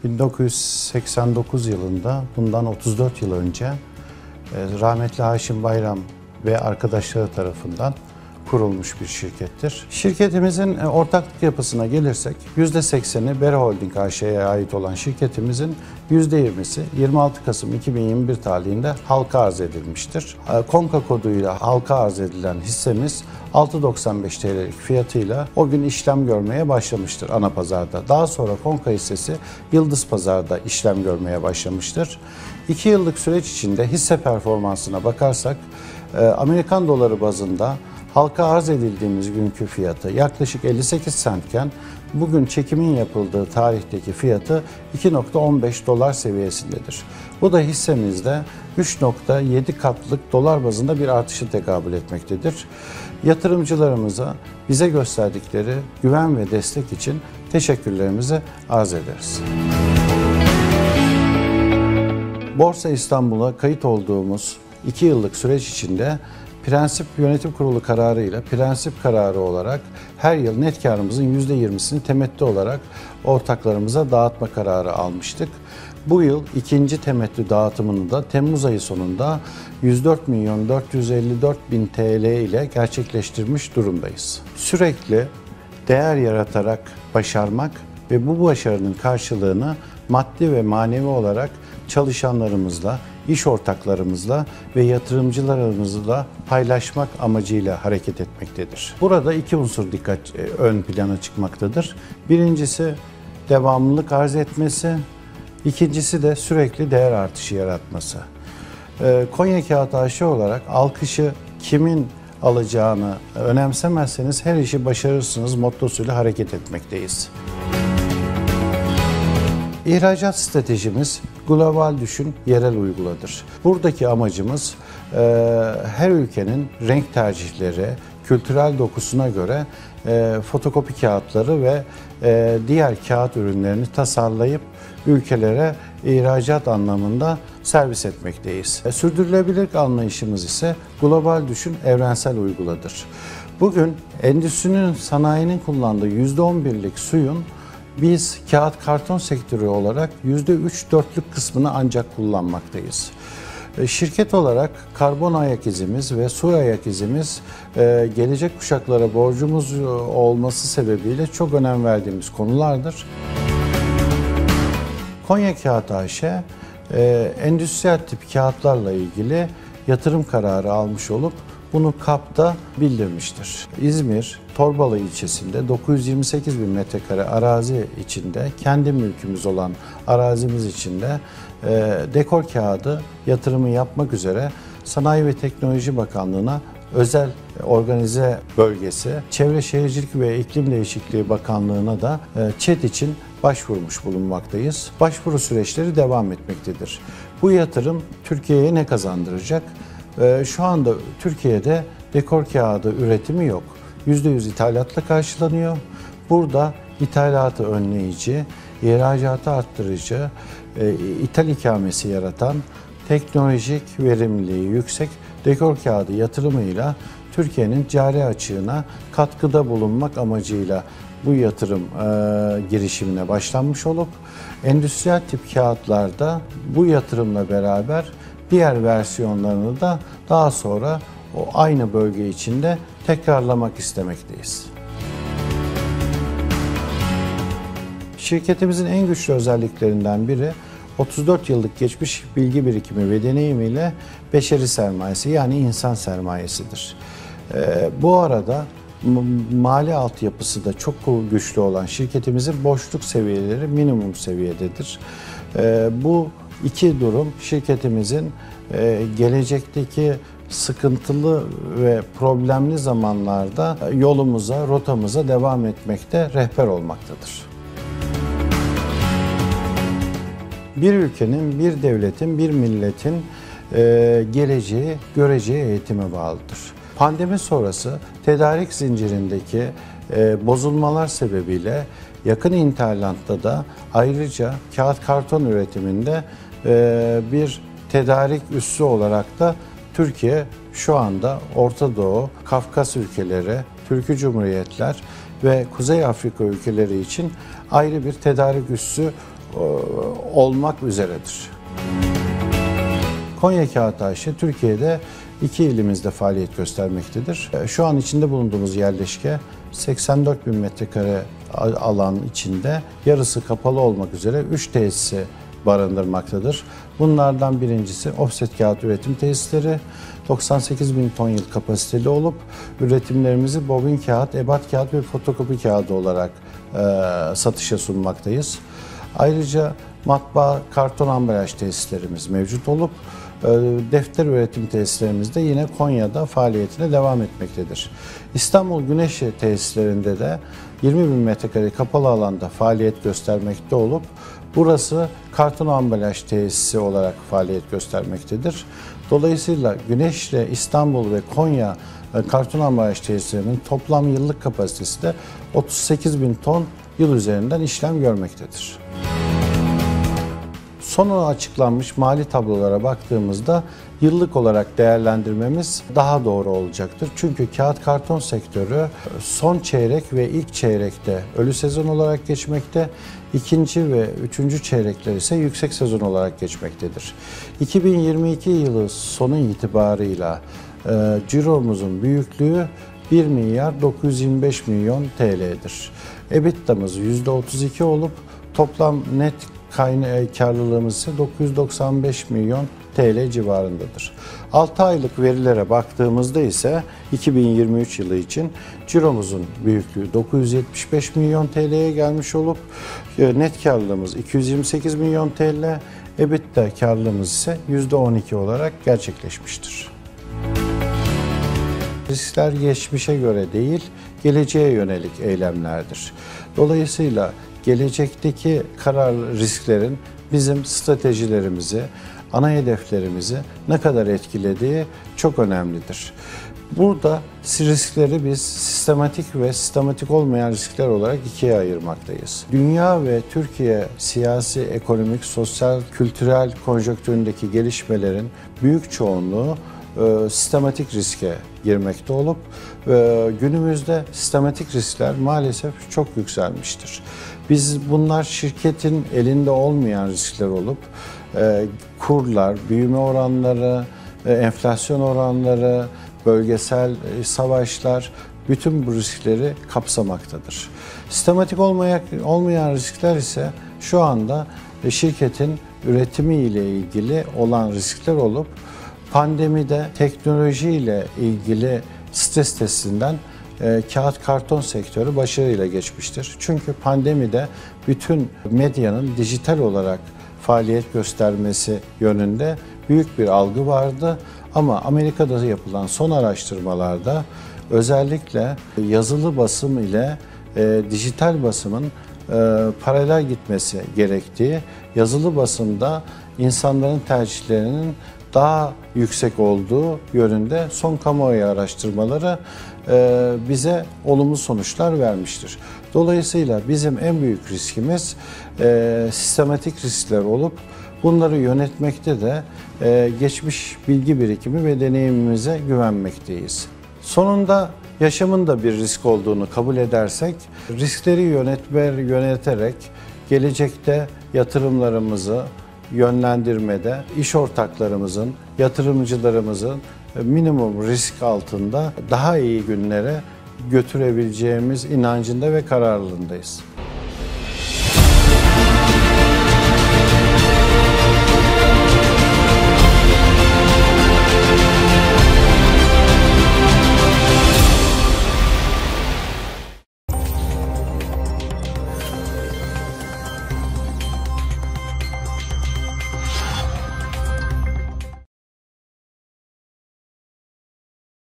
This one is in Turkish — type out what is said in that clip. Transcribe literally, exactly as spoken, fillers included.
bin dokuz yüz seksen dokuz yılında, bundan otuz dört yıl önce rahmetli Haşim Bayram ve arkadaşları tarafından kurulmuş bir şirkettir. Şirketimizin ortaklık yapısına gelirsek yüzde sekseni Bera Holding A Ş'ye ait olan şirketimizin yüzde yirmisi yirmi altı Kasım iki bin yirmi bir tarihinde halka arz edilmiştir. Konka koduyla halka arz edilen hissemiz altı doksan beş T L'lik fiyatıyla o gün işlem görmeye başlamıştır ana pazarda. Daha sonra Konka hissesi Yıldız Pazar'da işlem görmeye başlamıştır. iki yıllık süreç içinde hisse performansına bakarsak Amerikan doları bazında halka arz edildiğimiz günkü fiyatı yaklaşık elli sekiz centken bugün çekimin yapıldığı tarihteki fiyatı iki nokta on beş dolar seviyesindedir. Bu da hissemizde üç nokta yedi katlık dolar bazında bir artışı tekabül etmektedir. Yatırımcılarımıza bize gösterdikleri güven ve destek için teşekkürlerimizi arz ederiz. Borsa İstanbul'a kayıt olduğumuz iki yıllık süreç içinde Prensip Yönetim Kurulu kararıyla prensip kararı olarak her yıl net karımızın yüzde yirmisini temettü olarak ortaklarımıza dağıtma kararı almıştık. Bu yıl ikinci temettü dağıtımını da Temmuz ayı sonunda yüz dört milyon dört yüz elli dört bin T L ile gerçekleştirmiş durumdayız. Sürekli değer yaratarak başarmak ve bu başarının karşılığını maddi ve manevi olarak çalışanlarımızla, iş ortaklarımızla ve yatırımcılarımızla paylaşmak amacıyla hareket etmektedir. Burada iki unsur dikkat ön plana çıkmaktadır. Birincisi devamlılık arz etmesi, ikincisi de sürekli değer artışı yaratması. Konya Kağıt A Ş olarak alkışı kimin alacağını önemsemezseniz her işi başarırsınız mottosuyla hareket etmekteyiz. İhracat stratejimiz global düşün, yerel uyguladır. Buradaki amacımız her ülkenin renk tercihleri, kültürel dokusuna göre fotokopi kağıtları ve diğer kağıt ürünlerini tasarlayıp ülkelere ihracat anlamında servis etmekteyiz. Sürdürülebilirlik anlayışımız ise global düşün, evrensel uyguladır. Bugün endüstrinin, sanayinin kullandığı yüzde on birlik suyun biz kağıt karton sektörü olarak yüzde üç dörtlük kısmını ancak kullanmaktayız. Şirket olarak karbon ayak izimiz ve su ayak izimiz gelecek kuşaklara borcumuz olması sebebiyle çok önem verdiğimiz konulardır. Konya Kağıt A Ş endüstriyel tip kağıtlarla ilgili yatırım kararı almış olup bunu K A P'ta bildirmiştir. İzmir, Torbalı ilçesinde dokuz yüz yirmi sekiz bin metrekare arazi içinde, kendi mülkümüz olan arazimiz içinde e, dekor kağıdı yatırımı yapmak üzere Sanayi ve Teknoloji Bakanlığı'na özel organize bölgesi, Çevre Şehircilik ve İklim Değişikliği Bakanlığı'na da e, ÇED için başvurmuş bulunmaktayız. Başvuru süreçleri devam etmektedir. Bu yatırım Türkiye'ye ne kazandıracak? Şu anda Türkiye'de dekor kağıdı üretimi yok. yüzde yüz ithalatla karşılanıyor. Burada ithalatı önleyici, ihracatı arttırıcı, ithal ikamesi yaratan, teknolojik verimliliği yüksek dekor kağıdı yatırımıyla Türkiye'nin cari açığına katkıda bulunmak amacıyla bu yatırım e, girişimine başlanmış olup endüstriyel tip kağıtlarda bu yatırımla beraber diğer versiyonlarını da daha sonra o aynı bölge içinde tekrarlamak istemekteyiz. Şirketimizin en güçlü özelliklerinden biri otuz dört yıllık geçmiş bilgi birikimi ve deneyimiyle beşeri sermayesi yani insan sermayesidir. Ee, bu arada mali altyapısı da çok güçlü olan şirketimizin boşluk seviyeleri minimum seviyededir. Ee, bu iki durum şirketimizin e, gelecekteki sıkıntılı ve problemli zamanlarda yolumuza, rotamıza devam etmekte rehber olmaktadır. Bir ülkenin, bir devletin, bir milletin e, geleceği, göreceği eğitime bağlıdır. Pandemi sonrası tedarik zincirindeki e, bozulmalar sebebiyle yakın interlandda da ayrıca kağıt karton üretiminde e, bir tedarik üssü olarak da Türkiye şu anda Orta Doğu, Kafkas ülkeleri, Türkü Cumhuriyetler ve Kuzey Afrika ülkeleri için ayrı bir tedarik üssü olmak üzeredir. Konya Kağıthayşe Türkiye'de iki ilimizde faaliyet göstermektedir. Şu an içinde bulunduğumuz yerleşke seksen dört bin metrekare alan içinde yarısı kapalı olmak üzere üç tesisi barındırmaktadır. Bunlardan birincisi offset kağıt üretim tesisleri, doksan sekiz bin ton yıl kapasiteli olup üretimlerimizi bobin kağıt, ebat kağıt ve fotokopi kağıdı olarak e, satışa sunmaktayız. Ayrıca matbaa, karton ambalaj tesislerimiz mevcut olup e, defter üretim tesislerimiz de yine Konya'da faaliyetine devam etmektedir. İstanbul Güneşli tesislerinde de yirmi bin metrekare kapalı alanda faaliyet göstermekte olup burası karton ambalaj tesisi olarak faaliyet göstermektedir. Dolayısıyla Güneşli, İstanbul ve Konya karton ambalaj tesislerinin toplam yıllık kapasitesi de otuz sekiz bin ton yıl üzerinden işlem görmektedir. Son açıklanmış mali tablolara baktığımızda yıllık olarak değerlendirmemiz daha doğru olacaktır. Çünkü kağıt karton sektörü son çeyrek ve ilk çeyrekte ölü sezon olarak geçmekte, ikinci ve üçüncü çeyrekler ise yüksek sezon olarak geçmektedir. iki bin yirmi iki yılı sonu itibarıyla e, ciromuzun büyüklüğü bir milyar dokuz yüz yirmi beş milyon T L'dir. EBITDA'mız yüzde otuz iki olup toplam net kaynağı karlılığımız ise dokuz yüz doksan beş milyon T L civarındadır. altı aylık verilere baktığımızda ise iki bin yirmi üç yılı için ciromuzun büyüklüğü dokuz yüz yetmiş beş milyon T L'ye gelmiş olup net karlılığımız iki yüz yirmi sekiz milyon T L, EBITDA karlılığımız ise yüzde on iki olarak gerçekleşmiştir. Riskler geçmişe göre değil, geleceğe yönelik eylemlerdir. Dolayısıyla gelecekteki karar risklerin bizim stratejilerimizi, ana hedeflerimizi ne kadar etkilediği çok önemlidir. Burada riskleri biz sistematik ve sistematik olmayan riskler olarak ikiye ayırmaktayız. Dünya ve Türkiye siyasi, ekonomik, sosyal, kültürel konjonktüründeki gelişmelerin büyük çoğunluğu e, sistematik riske girmekte olup e, günümüzde sistematik riskler maalesef çok yükselmiştir. Biz bunlar şirketin elinde olmayan riskler olup e, kurlar, büyüme oranları, e, enflasyon oranları, bölgesel e, savaşlar bütün bu riskleri kapsamaktadır. Sistematik olmayan, olmayan riskler ise şu anda e, şirketin üretimi ile ilgili olan riskler olup pandemide teknoloji ile ilgili stres testinden e, kağıt karton sektörü başarıyla geçmiştir. Çünkü pandemide bütün medyanın dijital olarak faaliyet göstermesi yönünde büyük bir algı vardı. Ama Amerika'da yapılan son araştırmalarda özellikle yazılı basım ile e, dijital basımın e, paralel gitmesi gerektiği, yazılı basımda insanların tercihlerinin daha yüksek olduğu yönünde son kamuoyu araştırmaları e, bize olumlu sonuçlar vermiştir. Dolayısıyla bizim en büyük riskimiz e, sistematik riskler olup bunları yönetmekte de e, geçmiş bilgi birikimi ve deneyimimize güvenmekteyiz. Sonunda yaşamın da bir risk olduğunu kabul edersek, riskleri yönetme, yöneterek gelecekte yatırımlarımızı yönlendirmede iş ortaklarımızın, yatırımcılarımızın minimum risk altında daha iyi günlere götürebileceğimiz inancında ve kararlılığındayız.